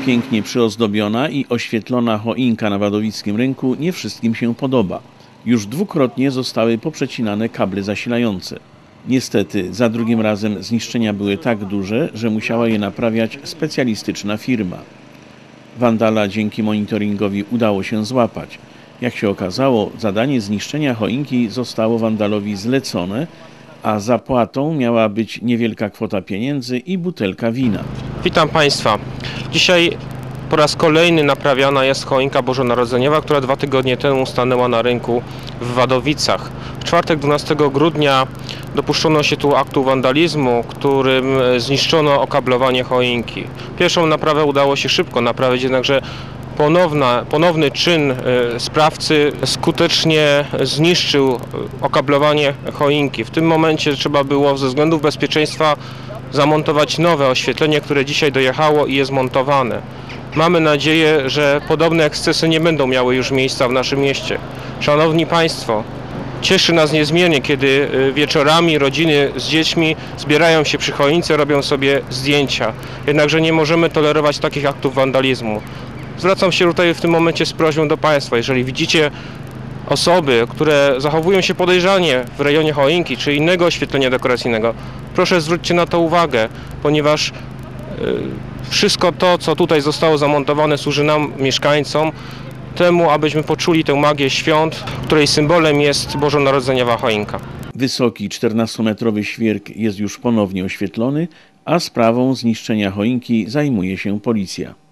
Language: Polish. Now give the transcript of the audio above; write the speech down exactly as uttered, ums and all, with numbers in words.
Pięknie przyozdobiona i oświetlona choinka na wadowickim rynku nie wszystkim się podoba. Już dwukrotnie zostały poprzecinane kable zasilające. Niestety za drugim razem zniszczenia były tak duże, że musiała je naprawiać specjalistyczna firma. Wandala dzięki monitoringowi udało się złapać. Jak się okazało, zadanie zniszczenia choinki zostało wandalowi zlecone, a zapłatą miała być niewielka kwota pieniędzy i butelka wina. Witam Państwa. Dzisiaj po raz kolejny naprawiana jest choinka bożonarodzeniowa, która dwa tygodnie temu stanęła na rynku w Wadowicach. W czwartek dwunastego grudnia dopuszczono się tu aktu wandalizmu, którym zniszczono okablowanie choinki. Pierwszą naprawę udało się szybko naprawić, jednakże Ponowna, ponowny czyn y, sprawcy skutecznie zniszczył okablowanie choinki. W tym momencie trzeba było ze względów bezpieczeństwa zamontować nowe oświetlenie, które dzisiaj dojechało i jest montowane. Mamy nadzieję, że podobne ekscesy nie będą miały już miejsca w naszym mieście. Szanowni Państwo, cieszy nas niezmiernie, kiedy wieczorami rodziny z dziećmi zbierają się przy choince, robią sobie zdjęcia. Jednakże nie możemy tolerować takich aktów wandalizmu. Zwracam się tutaj w tym momencie z prośbą do Państwa, jeżeli widzicie osoby, które zachowują się podejrzanie w rejonie choinki czy innego oświetlenia dekoracyjnego, proszę zwróćcie na to uwagę, ponieważ wszystko to, co tutaj zostało zamontowane, służy nam, mieszkańcom, temu, abyśmy poczuli tę magię świąt, której symbolem jest bożonarodzeniowa choinka. Wysoki czternastometrowy świerk jest już ponownie oświetlony, a sprawą zniszczenia choinki zajmuje się policja.